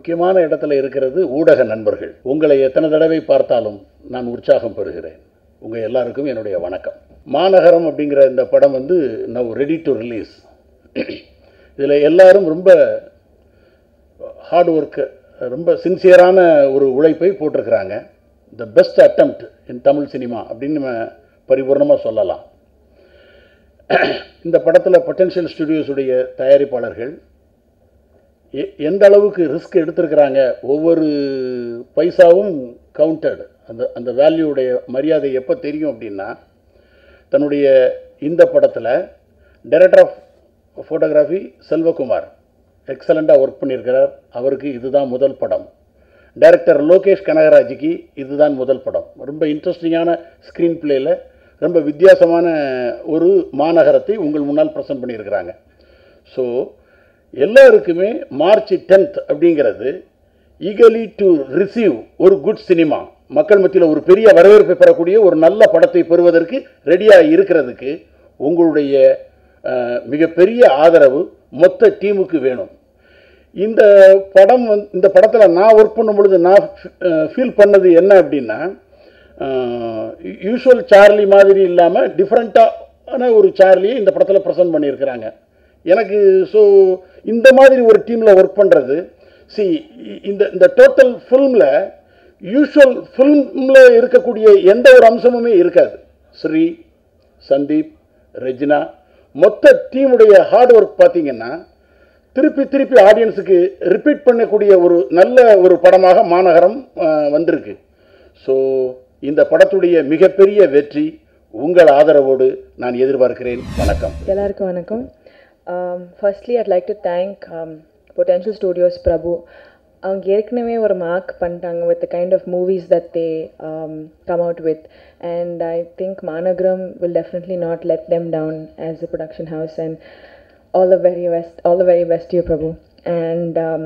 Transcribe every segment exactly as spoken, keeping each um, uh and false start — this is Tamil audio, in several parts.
முக்கியமான இடத்துல இருக்கிறது ஊடக நண்பர்கள். உங்களை எத்தனை தடவை பார்த்தாலும் நான் உற்சாகம் பெறுகிறேன். உங்கள் எல்லாருக்கும் என்னுடைய வணக்கம். மாநகரம் அப்படிங்கிற இந்த படம் வந்து நவ் ரெடி டு ரிலீஸ். இதில் எல்லாரும் ரொம்ப ஹார்ட் ஒர்க்கு, ரொம்ப சின்சியரான ஒரு உழைப்பை போட்டிருக்கிறாங்க. The best attempt in Tamil cinema அப்படின்னு நம்ம பரிபூர்ணமாக சொல்லலாம். இந்த படத்தில் பொட்டன்ஷியல் ஸ்டுடியோஸுடைய தயாரிப்பாளர்கள் எந்த அளவுக்கு ரிஸ்க் எடுத்திருக்கிறாங்க, ஒவ்வொரு பைசாவும் கவுண்டட். அந்த அந்த வேல்யூடைய மரியாதை எப்போ தெரியும் அப்படின்னா, தன்னுடைய இந்த படத்தில் டைரக்டர் ஆஃப் ஃபோட்டோகிராஃபி செல்வகுமார் எக்ஸலண்ட்டாக ஒர்க் பண்ணியிருக்கிறார். அவருக்கு இதுதான் முதல் படம். டைரக்டர் லோகேஷ் கனகராஜுக்கு இதுதான் முதல் படம். ரொம்ப இன்ட்ரெஸ்டிங்கான ஸ்க்ரீன் பிளேயில் ரொம்ப வித்தியாசமான ஒரு மாநகரத்தை உங்கள் முன்னால் ப்ரெசென்ட் பண்ணியிருக்கிறாங்க. ஸோ எல்லாருக்குமே மார்ச் டென்த் அப்படிங்கிறது ஈகலி டு ரிசீவ் ஒரு குட் சினிமா, மக்கள் மத்தியில் ஒரு பெரிய வரவேற்பை பெறக்கூடிய ஒரு நல்ல படத்தை பெறுவதற்கு ரெடியாக இருக்கிறதுக்கு உங்களுடைய மிகப்பெரிய ஆதரவு மொத்த டீமுக்கு வேணும். இந்த படம் வந்து இந்த படத்தில் நான் ஒர்க் பண்ணும் பொழுது நான் ஃபீல் பண்ணது என்ன அப்படின்னா, யூஷுவல் சார்லி மாதிரி இல்லாமல் டிஃப்ரெண்ட்டான ஒரு சார்லியை இந்த படத்தில் ப்ரெசென்ட் பண்ணியிருக்கிறாங்க எனக்கு. ஸோ இந்த மாதிரி ஒரு டீமில் ஒர்க் பண்ணுறது, சி இந்த இந்த டோட்டல் ஃபில்மில் யூஷுவல் ஃபில்மில் இருக்கக்கூடிய எந்த ஒரு அம்சமுமே இருக்காது. ஸ்ரீ, சந்தீப், ரெஜினா, மொத்த டீமுடைய ஹார்ட் ஒர்க் பார்த்தீங்கன்னா திருப்பி திருப்பி ஆடியன்ஸுக்கு ரிப்பீட் பண்ணக்கூடிய ஒரு நல்ல ஒரு படமாக மாநகரம் வந்திருக்கு. ஸோ இந்த படத்துடைய மிகப்பெரிய வெற்றி உங்கள் ஆதரவோடு நான் எதிர்பார்க்கிறேன். வணக்கம். எல்லாருக்கும் வணக்கம். Um, firstly, I'd like to thank um, Potential Studios Prabhu. அவங்க ஏற்கனவே ஒரு மார்க் பண்ணிட்டாங்க with the kind of movies that they um, come out with, and I think Managaram will definitely not let them down as a production house, and all the very best, all the very best to you, Prabhu. And um,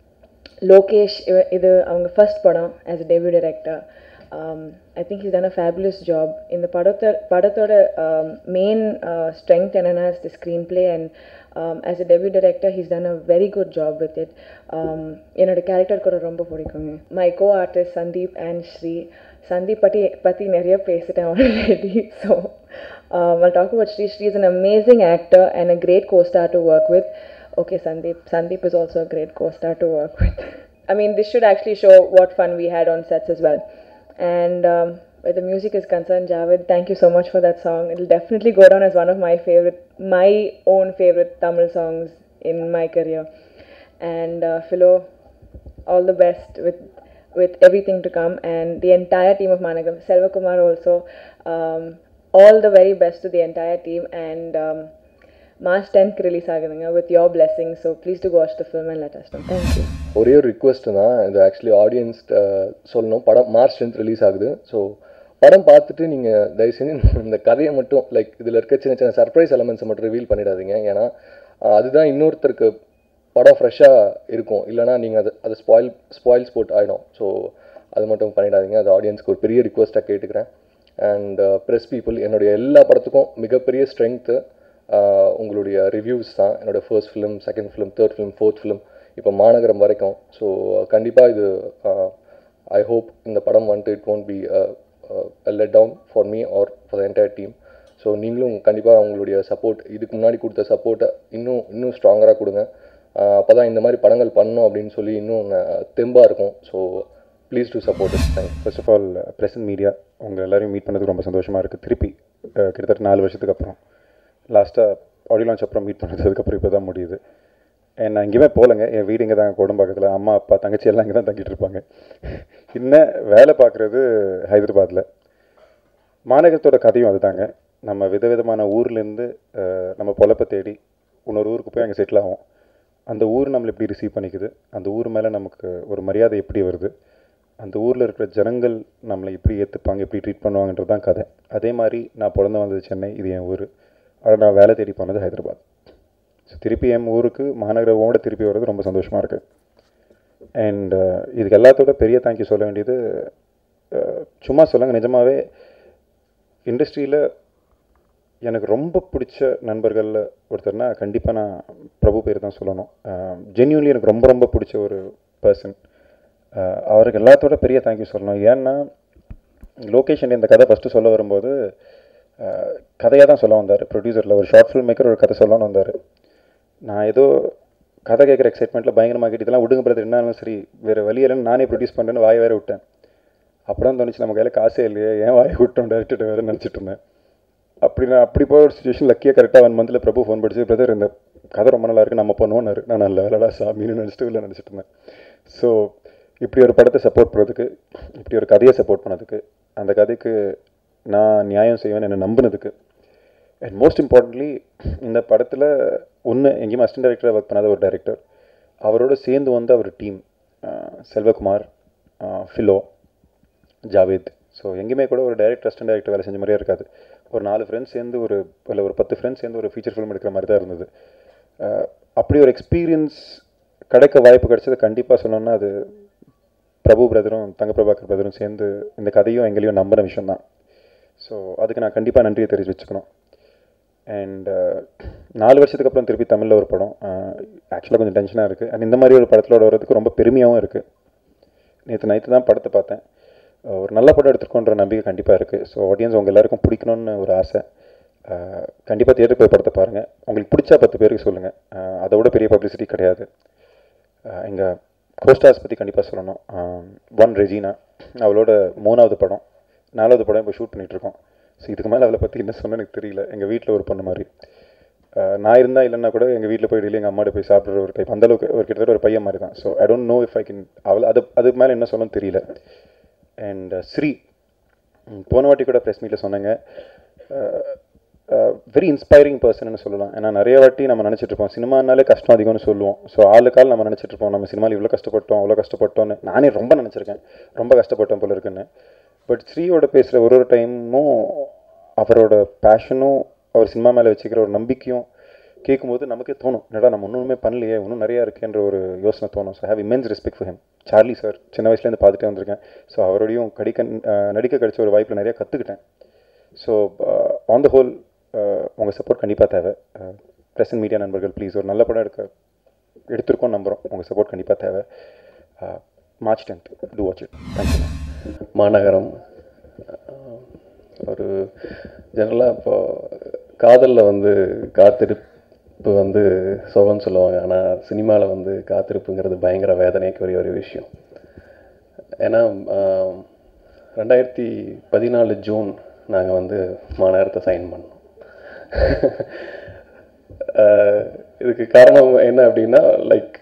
Lokesh, இது அவங்க first படம் as a debut director. Um, I think he's done a fabulous job. In the Padathoda, Padathoda um, main uh, strength enna is the screenplay, and um, as a debut director, he's done a very good job with it. Um, என்னோட கேரக்டர் கூட ரொம்ப பிடிக்குங்க. My co-artist Sandeep and Shri. Sandeep பத்தி பத்தி நிறைய பேசிட்டேன் already. So um, I'll talk about Shri. Shri is an amazing actor and a great co-star to work with. Okay, Sandeep. Sandeep is also a great co-star to work with. I mean, this should actually show what fun we had on sets as well. And um, where the music is concerned, Javed, thank you so much for that song. It'll definitely go down as one of my favorite, my own favorite Tamil songs in my career. And uh, Philo, all the best with with everything to come, and the entire team of Managaram. Selvakumar also, um, all the very best to the entire team. And um, March tenth release ஆகுதுங்க with your blessings. So please do watch the film and let us know. Thank you. ஒரே ஒரு ரிக்வெஸ்ட் தான், இது ஆக்சுவலி ஆடியன்ஸ் சொல்லணும். படம் மார்ச் டென்த் ரிலீஸ் ஆகுது. ஸோ படம் பார்த்துட்டு நீங்கள் தயவு செஞ்சு இந்த கதையை மட்டும், லைக் இதில் இருக்க சின்ன சின்ன சர்ப்ரைஸ் எலமெண்ட்ஸை மட்டும் ரிவீல் பண்ணிடாதீங்க. ஏன்னா அதுதான் இன்னொருத்தருக்கு படம் ஃப்ரெஷ்ஷாக இருக்கும். இல்லைனா நீங்கள் அது அது ஸ்பாயில் ஸ்பாயில் ஸ்போர்ட் ஆகிடும். ஸோ அது மட்டும் பண்ணிடாதீங்க. அது ஆடியன்ஸ்க்கு ஒரு பெரிய ரிக்வெஸ்ட்டாக கேட்டுக்கிறேன். அண்ட் ப்ரெஸ் பீப்புள், என்னுடைய எல்லா படத்துக்கும் மிகப்பெரிய ஸ்ட்ரென்த்து உங்களுடைய ரிவ்யூஸ் தான். என்னோடய first film, second film, third film, fourth film, இப்போ மாநகரம் வரைக்கும். ஸோ கண்டிப்பாக இது ஐ ஹோப் இந்த படம் வந்துட்டு it won't be let down for me or for the entire team. So நீங்களும் கண்டிப்பாக உங்களுடைய சப்போர்ட், இதுக்கு முன்னாடி கொடுத்த சப்போர்ட்டை இன்னும் இன்னும் ஸ்ட்ராங்கராக கொடுங்க. அப்போ தான் இந்த மாதிரி படங்கள் பண்ணணும் அப்படின்னு சொல்லி இன்னும் தெம்பாக இருக்கும். So please do support us. Thank. First of all present media, உங்கள் எல்லோரையும் மீட் பண்ணதுக்கு ரொம்ப சந்தோஷமாக இருக்குது. திருப்பி கிட்டத்தட்ட நாலு வருஷத்துக்கு அப்புறம், லாஸ்ட்டாக ஆடியோ லான்ச் அப்புறம் மீட் பண்ணது, அதுக்கப்புறம் இப்போ தான் முடியுது. நான் இங்கேயுமே போகலைங்க, என் வீடு இங்கே தான் கோடம்பாக்கத்தில். அம்மா அப்பா தங்கச்சி எல்லாம் இங்கே தான் தங்கிட்டு இருப்பாங்க. இன்னும் வேலை பார்க்குறது ஹைதராபாத்தில். மாநகரத்தோட கதையும் அதுதாங்க. நம்ம விதவிதமான ஊர்லேருந்து நம்ம பொழப்பை தேடி இன்னொரு ஊருக்கு போய் அங்கே செட்டில் ஆகும். அந்த ஊர் நம்மளை எப்படி ரிசீவ் பண்ணிக்குது, அந்த ஊர் மேலே நமக்கு ஒரு மரியாதை எப்படி வருது, அந்த ஊரில் இருக்கிற ஜனங்கள் நம்மளை எப்படி ஏற்றுப்பாங்க, எப்படி ட்ரீட் பண்ணுவாங்கன்றது தான் கதை. அதே மாதிரி நான் பிறந்து வந்தது சென்னை, இது என் ஊர். ஆனால் நான் வேலை தேடி போனது ஹைதராபாத். ஸோ திருப்பி என் ஊருக்கு மாநகரோட திருப்பி வர்றது ரொம்ப சந்தோஷமாக இருக்குது. அண்ட் இதுக்கு எல்லாத்தோட பெரிய தேங்க்யூ சொல்ல வேண்டியது, சும்மா சொல்லுங்கள், நிஜமாகவே இண்டஸ்ட்ரியில் எனக்கு ரொம்ப பிடிச்ச நண்பர்களில் ஒருத்தர்னா கண்டிப்பாக நான் பிரபு பேர் தான் சொல்லணும். ஜென்யூன்லி எனக்கு ரொம்ப ரொம்ப பிடிச்ச ஒரு பர்சன். அவருக்கு எல்லாத்தோட பெரிய தேங்க்யூ சொல்லணும். ஏன்னா லோகேஷன் இந்த கதை ஃபஸ்ட்டு சொல்ல வரும்போது கதையாக தான் சொல்ல வந்தார். ப்ரொடியூசரில் ஒரு ஷார்ட் ஃபில்ம் மேக்கர் ஒரு கதை சொல்லணும்னு வந்தார். நான் ஏதோ கதை கேட்குற எக்ஸைட்மெண்ட்டில் பயங்கரமாக கேட்டு இதெல்லாம் விடுங்க பிரதர், என்னாலும் சரி வேறு வழி இல்லைன்னு நானே ப்ரொடியூஸ் பண்ணுறேன்னு வாய் வேறு விட்டேன். அப்புறம் தோணுச்சு நம்ம கையில் காசே இல்லையே, ஏன் வாயை விட்டோம் டேரக்டர் வேறு நினச்சிட்டு இருந்தேன். அப்படி நான் அப்படி போய் ஒரு சுச்சுவேஷன் லக்கியாக கரெக்டாக ஒன் மந்தில் பிரபு ஃபோன் படிச்சு பிரதர் இந்த கதை ரொம்ப நல்லா இருக்குது நம்ம பண்ணுவோன்னு. நான் நல்ல வேலைடா சாமின்னு நினச்சிட்டு இல்லை நினச்சிட்டு இருந்தேன். ஸோ இப்படி ஒரு படத்தை சப்போர்ட் பண்ணுறதுக்கு, இப்படி ஒரு கதையை சப்போர்ட் பண்ணதுக்கு, அந்த கதைக்கு நான் நியாயம் செய்வேன்னு என்னை நம்பினதுக்கு, அண்ட் மோஸ்ட் இம்பார்ட்டன்ட்லி இந்த படத்தில் ஒன்று எங்கேயுமே அசிஸ்டன்ட் டைரக்டராக ஒர்க் பண்ணாத ஒரு டைரக்டர், அவரோட சேர்ந்து வந்த ஒரு டீம், செல்வகுமார், ஃபிலோ, ஜாவேத். ஸோ எங்கேயுமே கூட ஒரு டைரக்டர் அசிஸ்டன்ட் டைரக்டர் வேலை செஞ்ச மாதிரியே இருக்காது. ஒரு நாலு ஃப்ரெண்ட்ஸ் சேர்ந்து ஒரு இல்லை ஒரு பத்து ஃப்ரெண்ட்ஸ் சேர்ந்து ஒரு ஃபீச்சர் ஃபிலிம் எடுக்கிற மாதிரி தான் இருந்தது. அப்படி ஒரு எக்ஸ்பீரியன்ஸ் கிடைக்க வாய்ப்பு கிடைச்சது கண்டிப்பாக சொல்லணும்னா அது பிரபு பிரதரும் தங்கப்பிரபாகர் பிரதரும் சேர்ந்து இந்த கதையும் எங்களையும் நம்பின விஷயம்தான். ஸோ அதுக்கு நான் கண்டிப்பாக நன்றியை தெரிஞ்சு வச்சுக்கணும். அண்ட் நாலு வருஷத்துக்கு அப்புறம் திருப்பி தமிழில் ஒரு படம், ஆக்சுவலாக கொஞ்சம் டென்ஷனாக இருக்குது. அண்ட் இந்த மாதிரி ஒரு படத்தோட வர்றதுக்கு ரொம்ப பெருமையாகவும் இருக்குது. நேற்று நைட்டு தான் படத்தை பார்த்தேன். ஒரு நல்ல படம் எடுத்துருக்கோன்ற நம்பிக்கை கண்டிப்பாக இருக்குது. ஸோ ஆடியன்ஸ் உங்கள் எல்லாருக்கும் பிடிக்கணும்னு ஒரு ஆசை. கண்டிப்பாக தியேட்டர் போய் படத்தை பாருங்கள். உங்களுக்கு பிடிச்சா பத்து பேருக்கு சொல்லுங்கள். அதை விட பெரிய பப்ளிசிட்டி கிடையாது. எங்கள் கோஸ்டார்ஸ் பற்றி கண்டிப்பாக சொல்லணும். ஒன் ரெஜினா, அவளோட மூணாவது படம், நாலாவது படம் இப்போ ஷூட் பண்ணிகிட்ருக்கோம். ஸோ இதுக்கு மேலே அவளை பற்றி என்ன சொன்ன எனக்கு தெரியல. எங்கள் வீட்டில் ஒரு பொண்ணு மாதிரி. நான் இருந்தால் இல்லைன்னா கூட எங்கள் வீட்டில் போய் டெய்லி எங்கள் அம்மாட்ட போய் சாப்பிட்ற ஒரு டைப், அந்தளவுக்கு ஒரு கிட்டத்தட்ட ஒரு பையன் மாதிரி தான். So I don't know if I can அவள் அது அதுக்கு மேலே என்ன சொல்லணும்னு தெரியல. அண்ட் ஸ்ரீ போன வாட்டி கூட ப்ரெஸ் மீட்டில் சொன்னாங்க, வெரி இன்ஸ்பைரிங் பர்சன்னு சொல்லலாம். ஏன்னா நிறைய வாட்டி நம்ம நினச்சிட்ருப்போம் சினிமானாலே கஷ்டம் அதிகம்னு சொல்லுவோம். ஸோ ஆளுக்கால் நம்ம நினச்சிட்ருப்போம் நம்ம சினிமாவில் இவ்வளோ கஷ்டப்பட்டோம் அவ்வளோ கஷ்டப்பட்டோன்னு. நானே ரொம்ப நினச்சிருக்கேன் ரொம்ப கஷ்டப்பட்டோம் போல இருக்குன்னு. பட் ஸ்ரீயோட பேசுகிற ஒரு ஒரு டைமும் அவரோட பேஷனும் அவர் சினிமா மேலே வச்சுக்கிற ஒரு நம்பிக்கையும் கேட்கும்போது நமக்கே தோணும், என்னடா நம்ம ஒன்றுமே பண்ணலையே, இன்னும் நிறையா இருக்குன்ற ஒரு யோசனை தோணும். So have immense respect for him. Charlie sir சின்ன வயசுலேருந்து பார்த்துட்டே வந்திருக்கேன். ஸோ அவரோடையும் கடிக்க நடிக்க கிடைச்ச ஒரு வாய்ப்பில் நிறையா கற்றுக்கிட்டேன். ஸோ ஆன் த ஹோல் உங்கள் சப்போர்ட் கண்டிப்பாக தேவை. ப்ரெஸ் மீடியா நண்பர்கள் ப்ளீஸ், ஒரு நல்ல படம் எடுக்க எடுத்திருக்கோம் நம்புகிறோம். உங்கள் சப்போர்ட் கண்டிப்பாக தேவை. March tenth to watch it. Thank you. Maanagaram ஒரு ஜெனரலாக இப்போது காதலில் வந்து காத்திருப்பு வந்து சுகம்னு சொல்லுவாங்க. ஆனால் சினிமாவில் வந்து காத்திருப்புங்கிறது பயங்கர வேதனைக்குரிய ஒரு விஷயம். ஏன்னா ரெண்டாயிரத்தி பதினாலு ஜூன் நாங்கள் வந்து மாநகரத்தை சைன் பண்ணோம். இதுக்கு காரணம் என்ன அப்படின்னா, லைக்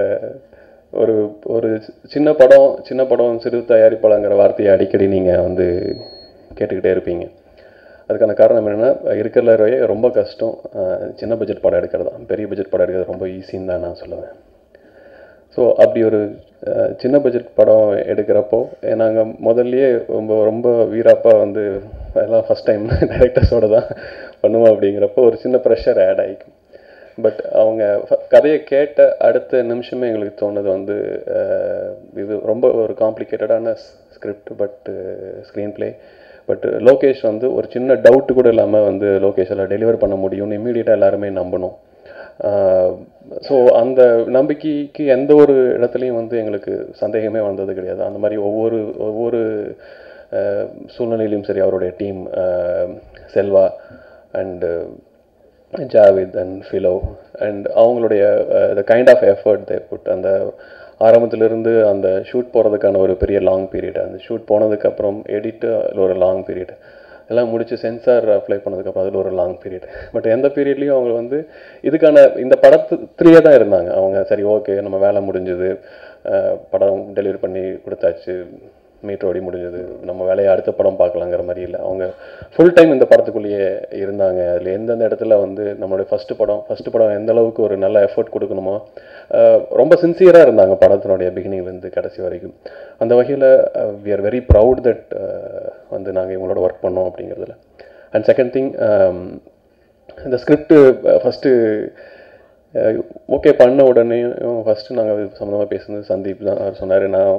ஒரு ஒரு சின்ன படம் சின்ன படம் சிறு தயாரிப்பாளங்கிற வார்த்தையை அடிக்கடி நீங்கள் வந்து கேட்டுக்கிட்டே இருப்பீங்க. அதுக்கான காரணம் என்னென்னா, இருக்கிறவே ரொம்ப கஷ்டம் சின்ன பட்ஜெட் படம் எடுக்கிறது தான். பெரிய பட்ஜெட் படம் எடுக்கிறது ரொம்ப ஈஸின்னு தான் நான் சொல்லுவேன். ஸோ அப்படி ஒரு சின்ன பட்ஜெட் படம் எடுக்கிறப்போ நாங்கள் முதல்லையே ரொம்ப ரொம்ப வீராப்பாக வந்து எல்லாம் ஃபஸ்ட் டைம் டைரக்டர்ஸோடு தான் பண்ணுவோம். அப்படிங்கிறப்போ ஒரு சின்ன ப்ரெஷர் ஆட் ஆகிக்கும். பட் அவங்க கதையை கேட்ட அடுத்த நிமிஷமே எங்களுக்கு தோணுது வந்து இது ரொம்ப ஒரு காம்ப்ளிகேட்டடான script, but screenplay. But Lokesh வந்து ஒரு சின்ன டவுட்டு கூட இல்லாமல் வந்து லோகேஷில் டெலிவர் பண்ண முடியும்னு இம்மீடியட்டாக எல்லாருமே நம்பணும். ஸோ அந்த நம்பிக்கைக்கு எந்த ஒரு இடத்துலையும் வந்து எங்களுக்கு சந்தேகமே வந்தது கிடையாது. அந்த மாதிரி ஒவ்வொரு ஒவ்வொரு சூழ்நிலையிலும் சரி, அவருடைய team Selva and Javed and Philo and அவங்களுடைய the kind of effort they put, அந்த ஆரம்பத்திலிருந்து அந்த ஷூட் போகிறதுக்கான ஒரு பெரிய லாங் பீரியட், அந்த ஷூட் போனதுக்கப்புறம் எடிட்டு அதில் ஒரு லாங் பீரியட், எல்லாம் முடித்து சென்சார் அப்ளை பண்ணதுக்கப்புறம் அதில் ஒரு லாங் பீரியட். பட் எந்த பீரியட்லேயும் அவங்க வந்து இதுக்கான இந்த படத்துலேயே தான் இருந்தாங்க. அவங்க சரி ஓகே நம்ம வேலை முடிஞ்சது, படம் டெலிவரி பண்ணி கொடுத்தாச்சு, மீட்டர் ஓடி முடிஞ்சது, நம்ம வேலையை அடுத்த படம் பார்க்கலாங்கிற மாதிரி இல்லை. அவங்க ஃபுல் டைம் இந்த படத்துக்குள்ளேயே இருந்தாங்க. அதில் எந்தெந்த இடத்துல வந்து நம்மளுடைய ஃபஸ்ட்டு படம் ஃபஸ்ட்டு படம் எந்த அளவுக்கு ஒரு நல்ல எஃபர்ட் கொடுக்கணுமோ ரொம்ப சின்சியராக இருந்தாங்க படத்தினுடைய பிகினிங்லேருந்து கடைசி வரைக்கும். அந்த வகையில் we are very proud that வந்து நாங்கள் இவங்களோட ஒர்க் பண்ணோம் அப்படிங்கிறதுல. அண்ட் செகண்ட் திங், இந்த ஸ்கிரிப்டு ஃபஸ்ட்டு ஓகே பண்ண உடனே ஃபஸ்ட்டு நாங்கள் சம்மந்தமாக பேசுனது சந்தீப் தான். அவர் சொன்னார் நான்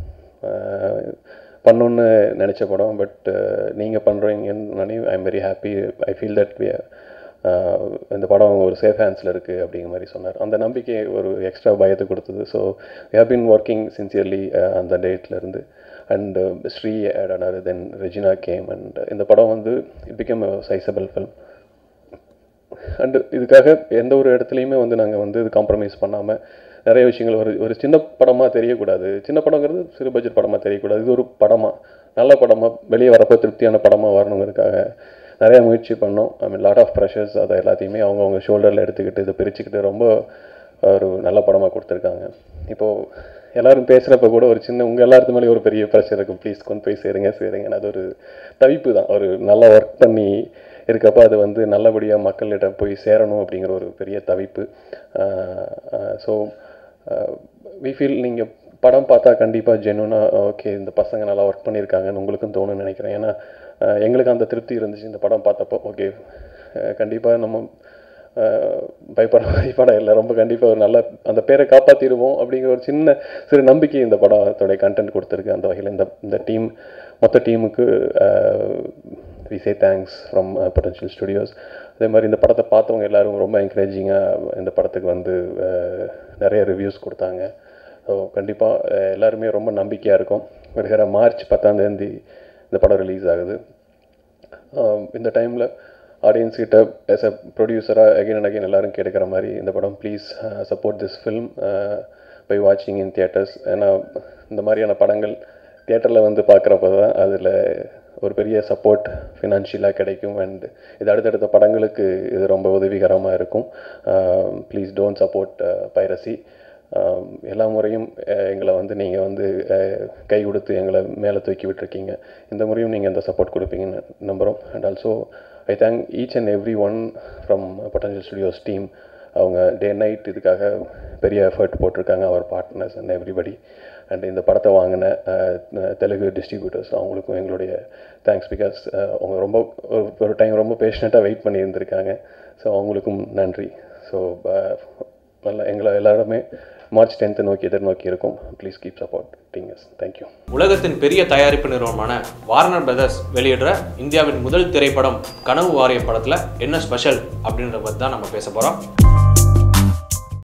பண்ணணுன்னு நினச்ச படம், பட் நீங்கள் பண்ணுறீங்கன்னு I am very happy. I feel that we இந்த படம் ஒரு சேஃப் ஹேண்ட்ஸில் இருக்குது அப்படிங்கிற மாதிரி சொன்னார். அந்த நம்பிக்கை ஒரு எக்ஸ்ட்ரா பயத்தை கொடுத்தது. So we have been working sincerely அந்த டேட்லேருந்து. அண்ட் ஸ்ரீ ஆட் ஆனார், தென் ரெஜினா கேம். அண்ட் இந்த படம் வந்து it become a sizable film. And இதுக்காக எந்த ஒரு இடத்துலையுமே வந்து நாங்கள் வந்து இது காம்ப்ரமைஸ் பண்ணாமல் நிறைய விஷயங்கள் ஒரு ஒரு சின்ன படமாக தெரியக்கூடாது. சின்ன படங்கிறது சிறு பட்ஜெட் படமாக தெரியக்கூடாது. இது ஒரு படமாக நல்ல படமாக வெளியே வரப்போ திருப்தியான படமாக வரணுங்கிறதுக்காக நிறையா முயற்சி பண்ணோம். I mean lot of pressures அதை எல்லாத்தையுமே அவங்கவுங்க ஷோல்டரில் எடுத்துக்கிட்டு இதை பிரிச்சுக்கிட்டு ரொம்ப ஒரு நல்ல படமாக கொடுத்துருக்காங்க. இப்போது எல்லோரும் பேசுகிறப்ப கூட ஒரு சின்ன உங்கள் எல்லாத்து மேலேயும் ஒரு பெரிய ப்ரெஷர் இருக்கும், ப்ளீஸ் கொண்டு போய் சேருங்க சேருங்க. அது ஒரு தவிப்பு தான். ஒரு நல்லா ஒர்க் பண்ணி இருக்கப்போ அது வந்து நல்லபடியாக மக்களிடம் போய் சேரணும் அப்படிங்கிற ஒரு பெரிய தவிப்பு. ஸோ வி ஃபீல் நீங்கள் படம் பார்த்தா கண்டிப்பாக ஜென்யூனாக ஓகே இந்த பசங்க நல்லா ஒர்க் பண்ணியிருக்காங்கன்னு உங்களுக்கும் தோணுன்னு நினைக்கிறேன். ஏன்னா எங்களுக்கு அந்த திருப்தி இருந்துச்சு இந்த படம் பார்த்தப்போ. ஓகே கண்டிப்பாக நம்ம பயப்பட மாதிரி படம் இல்லை, ரொம்ப கண்டிப்பாக ஒரு நல்ல அந்த பேரை காப்பாற்றிடுவோம் அப்படிங்கிற ஒரு சின்ன சிறு நம்பிக்கை இந்த படத்தோடைய கண்டென்ட் கொடுத்துருக்கு. அந்த வகையில் இந்த இந்த டீம் மொத்த டீமுக்கு we say thanks from potential studios. அதே மாதிரி இந்த படத்தை பார்த்தவங்க எல்லோரும் ரொம்ப என்கரேஜிங்காக இந்த படத்துக்கு வந்து நிறைய ரிவ்யூஸ் கொடுத்தாங்க. ஸோ கண்டிப்பாக எல்லாருமே ரொம்ப நம்பிக்கையாக இருக்கும். வருகிற மார்ச் பத்தாந்தேதி இந்த படம் ரிலீஸ் ஆகுது. இந்த டைமில் ஆடியன்ஸ் கிட்ட ஆஸ் அ ப்ரொடியூசராக அகைன் அண்ட் அகைன் எல்லோரும் கேட்குற மாதிரி இந்த படம் please support this film by வாட்சிங் இன் தியேட்டர்ஸ். ஏன்னா இந்த மாதிரியான படங்கள் தியேட்டரில் வந்து பார்க்குறப்ப தான் அதில் ஒரு பெரிய சப்போர்ட் ஃபினான்ஷியலாக கிடைக்கும். அண்ட் இது அடுத்தடுத்த படங்களுக்கு இது ரொம்ப உதவிகரமாக இருக்கும். Please don't support piracy. எல்லா முறையும் எங்களை வந்து நீங்கள் வந்து கை கொடுத்து எங்களை மேலே தூக்கி விட்டுருக்கீங்க. இந்த முறையும் நீங்கள் அந்த சப்போர்ட் கொடுப்பீங்கன்னு நம்புகிறோம். And also I thank each and every one from potential studios team. அவங்க டே நைட் இதுக்காக பெரிய எஃபர்ட் போட்டிருக்காங்க, அவர் பார்ட்னர்ஸ் அண்ட் எவ்ரிபடி. அண்ட் இந்த படத்தை வாங்கின தெலுங்கு டிஸ்ட்ரிபியூட்டர்ஸ் அவங்களுக்கும் எங்களுடைய தேங்க்ஸ். பிகாஸ் அவங்க ரொம்ப ஒரு டைம் ரொம்ப பேஷனட்டாக வெயிட் பண்ணி இருந்திருக்காங்க. ஸோ அவங்களுக்கும் நன்றி. ஸோ நல்ல எங்களை எல்லாருமே மார்ச் டென்த்து நோக்கி எதிர்நோக்கி இருக்கும். Please keep supporting us. Thank you. உலகத்தின் பெரிய தயாரிப்பு நிறுவனமான வார்னர் பிரதர்ஸ் வெளியிடுற இந்தியாவின் முதல் திரைப்படம் கனவு வாரிய படத்தில் என்ன ஸ்பெஷல் அப்படின்றத பற்றி தான் நம்ம பேச போகிறோம்.